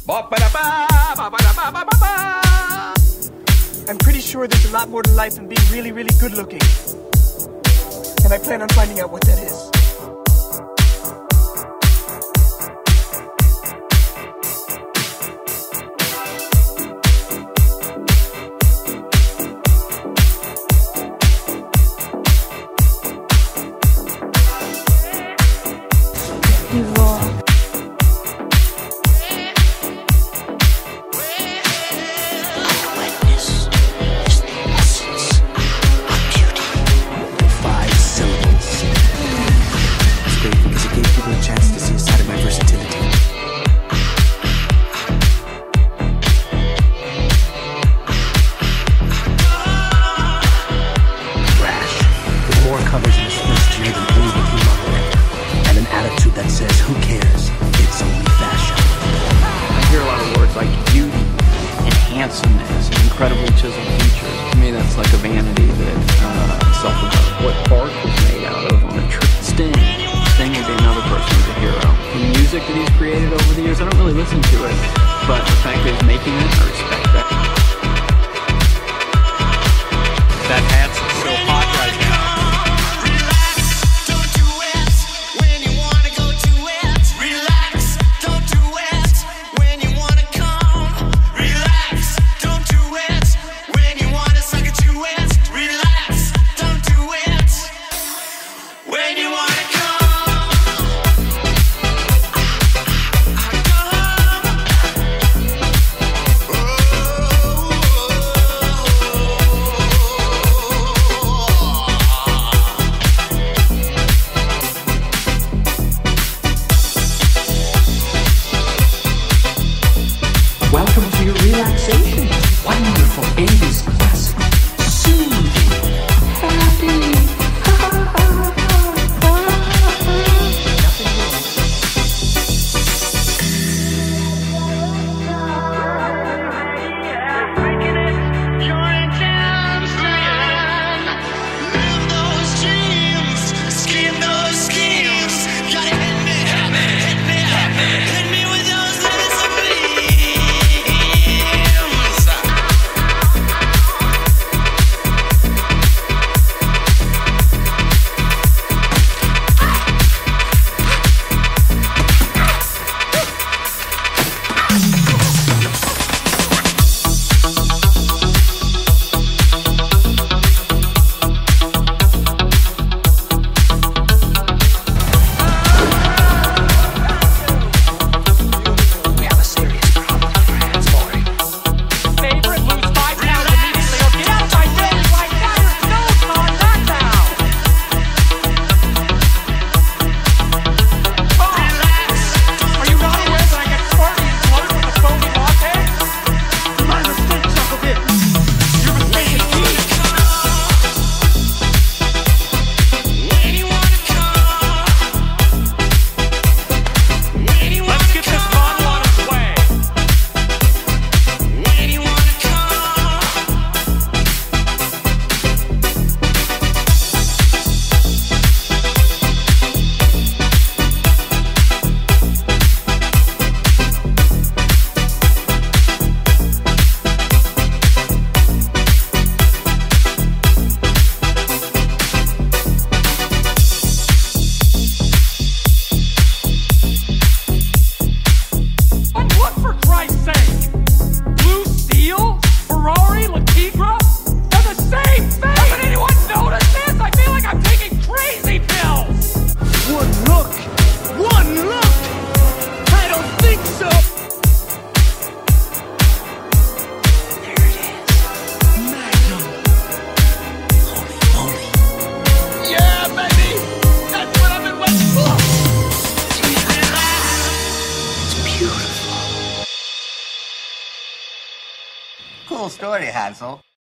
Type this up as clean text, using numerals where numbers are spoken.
I'm pretty sure there's a lot more to life than being really, really good looking. And I plan on finding out what that is. Handsomeness, incredibly chiseled features. To me, that's like a vanity that self-about what bark was made out of on a trip. Sting would be another person who's a hero. The music that he's created over the years, I don't really listen to it, but the fact that he's making it, I respect that. That hat's so hot right now. Welcome to your relaxation. Wonderful 80s classic. Soothing. Happy. Cool story, Hansel.